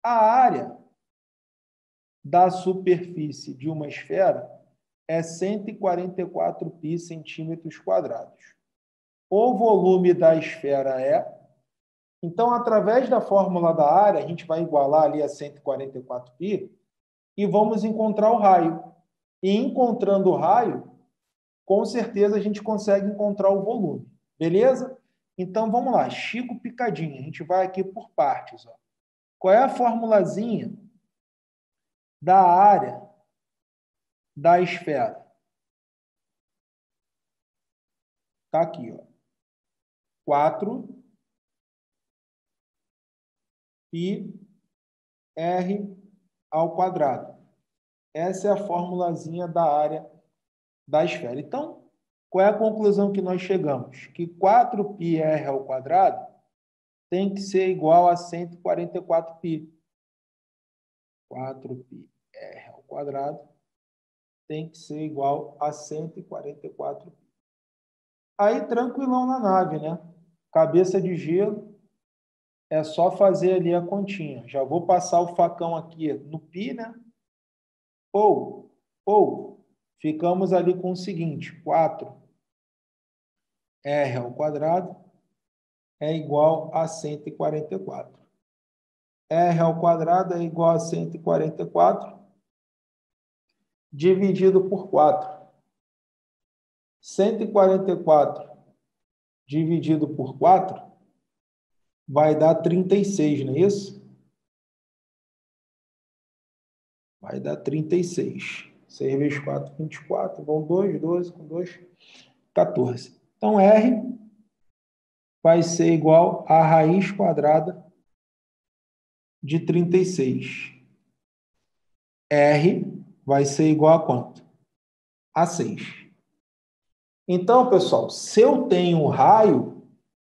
A área da superfície de uma esfera é 144 π centímetros quadrados. O volume da esfera é... Então, através da fórmula da área, a gente vai igualar ali a 144 π e vamos encontrar o raio. E encontrando o raio, com certeza a gente consegue encontrar o volume. Beleza? Então, vamos lá. Chico picadinho. A gente vai aqui por partes. Ó. Qual é a formulazinha da área da esfera? Está aqui. Ó. 4 πr ao quadrado. Essa é a formulazinha da área da esfera. Então, qual é a conclusão que nós chegamos? Que 4πr ao quadrado tem que ser igual a 144 π. 4πr ao quadrado tem que ser igual a 144 π. Aí, tranquilão na nave, né? Cabeça de gelo, é só fazer ali a continha. Já vou passar o facão aqui no π, né? Ficamos ali com o seguinte, 4r ao quadrado é igual a 144. R ao quadrado é igual a 144 dividido por 4. 144 dividido por 4 vai dar 36, não é isso? Vai dar 36. 6 vezes 4, 24. Vão 2, 12 com 2, 14. Então, R vai ser igual a raiz quadrada de 36. R vai ser igual a quanto? A 6. Então, pessoal, se eu tenho raio,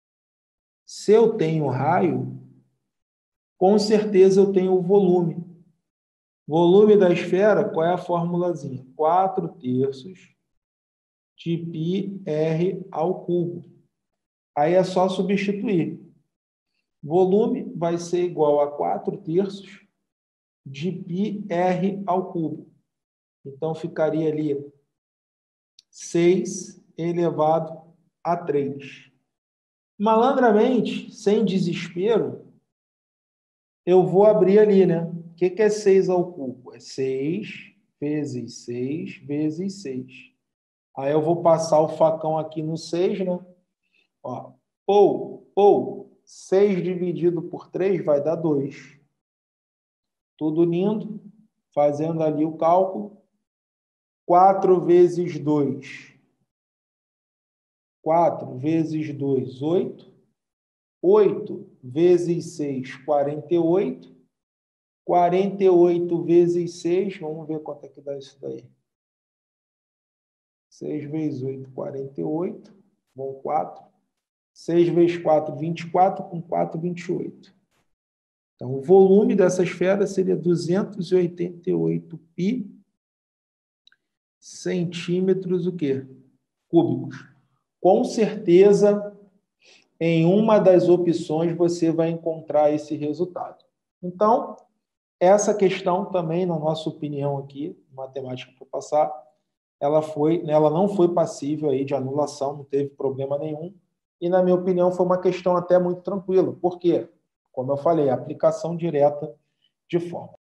com certeza eu tenho o volume. Volume da esfera, qual é a formulazinha? 4/3 de πr ao cubo. Aí é só substituir. Volume vai ser igual a 4/3 de πr ao cubo. Então, ficaria ali 6 elevado a 3. Malandramente, sem desespero, eu vou abrir ali, né? O que é 6 ao cubo? É 6 vezes 6 vezes 6. Aí eu vou passar o facão aqui no 6, né? Ó, 6 dividido por 3 vai dar 2. Tudo lindo. Fazendo ali o cálculo. 4 vezes 2. 4 vezes 2, 8. 8 vezes 6, 48. 48 vezes 6, vamos ver quanto é que dá isso daí. 6 vezes 8, 48. Bom, 4. 6 vezes 4, 24. Com 4, 28. Então, o volume dessa esfera seria 288 π centímetros o quê? Cúbicos. Com certeza, em uma das opções você vai encontrar esse resultado. Então, essa questão também, na nossa opinião aqui, matemática para passar, ela não foi passível aí de anulação, não teve problema nenhum. E, na minha opinião, foi uma questão até muito tranquila. Por quê? Como eu falei, aplicação direta de fórmula.